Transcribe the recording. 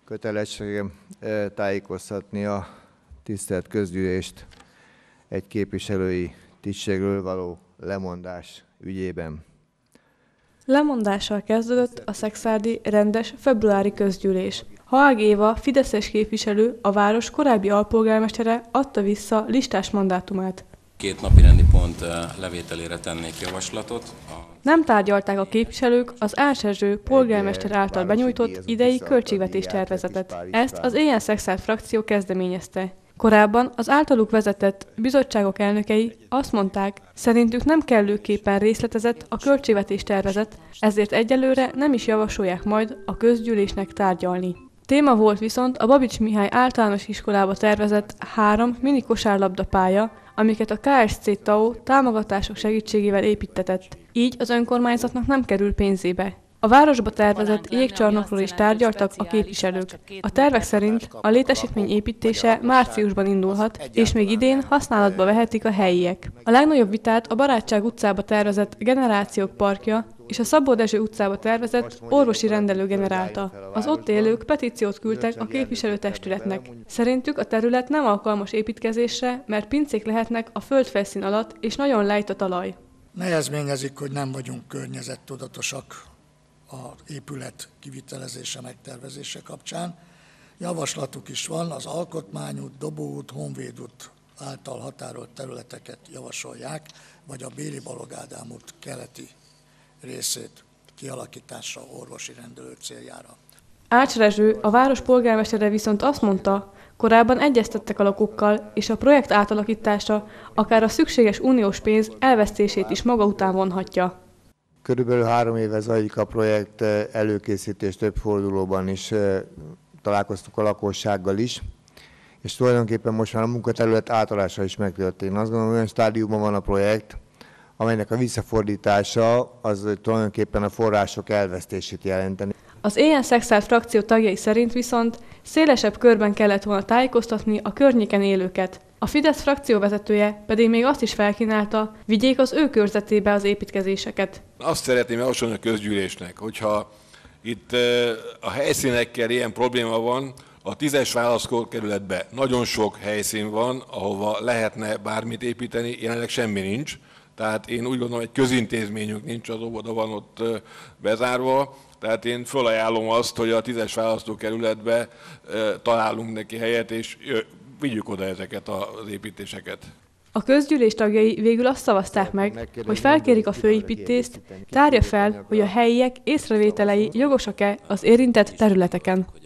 kötelességem tájékoztatni a tisztelt közgyűlést egy képviselői tisztségről való lemondás ügyében. Lemondással kezdődött a szekszárdi rendes februári közgyűlés. Haag Éva, fideszes képviselő, a város korábbi alpolgármestere adta vissza listás mandátumát. 2 napirendi pont levételére tennék javaslatot. Nem tárgyalták a képviselők az Ács Erzső polgármester által benyújtott idei költségvetéstervezetet. Ezt az Éjjel Szekszárd frakció kezdeményezte. Korábban az általuk vezetett bizottságok elnökei azt mondták, szerintük nem kellőképpen részletezett a költségvetéstervezet, ezért egyelőre nem is javasolják majd a közgyűlésnek tárgyalni. Téma volt viszont a Babics Mihály általános iskolába tervezett 3 mini kosárlabdapálya, amiket a KSC TAO támogatások segítségével építtetett, így az önkormányzatnak nem kerül pénzébe. A városba tervezett jégcsarnokról is tárgyaltak a képviselők. A tervek szerint a létesítmény építése márciusban indulhat, és még idén használatba vehetik a helyiek. A legnagyobb vitát a Barátság utcába tervezett Generációk parkja és a Szabó Dezső utcába tervezett orvosi rendelő generálta. Az ott élők petíciót küldtek a képviselőtestületnek. Szerintük a terület nem alkalmas építkezésre, mert pincék lehetnek a földfelszín alatt, és nagyon lejt a talaj. Nehezményezik, hogy nem vagyunk környezettudatosak az épület kivitelezése, megtervezése kapcsán. Javaslatuk is van, az Alkotmányút, Dobóút, Honvéd út által határolt területeket javasolják, vagy a Béli Balogh Ádám út keleti részét kialakítása orvosi rendelő céljára. Ács Erzső, a város polgármestere viszont azt mondta, korábban egyeztettek a lakókkal, és a projekt átalakítása akár a szükséges uniós pénz elvesztését is maga után vonhatja. Körülbelül 3 éve zajlik a projekt előkészítés, több fordulóban is találkoztuk a lakossággal is, és tulajdonképpen most már a munkaterület átállása is megtörtént. Azt gondolom, olyan stádiumban van a projekt, amelynek a visszafordítása az tulajdonképpen a források elvesztését jelenteni. Az Éjjel Szekszárd frakció tagjai szerint viszont szélesebb körben kellett volna tájékoztatni a környéken élőket. A Fidesz frakcióvezetője pedig még azt is felkínálta, vigyék az ő körzetébe az építkezéseket. Azt szeretném javasolni a közgyűlésnek, hogyha itt a helyszínekkel ilyen probléma van, a 10-es választókerületben nagyon sok helyszín van, ahova lehetne bármit építeni, jelenleg semmi nincs. Tehát én úgy gondolom, egy közintézményünk nincs, az óvoda van ott bezárva. Tehát én felajánlom azt, hogy a 10-es választókerületbe találunk neki helyet, és vigyük oda ezeket az építéseket. A közgyűlés tagjai végül azt szavazták meg, hogy felkérik a főépítést, tárja fel, hogy a helyiek észrevételei jogosak-e az érintett területeken.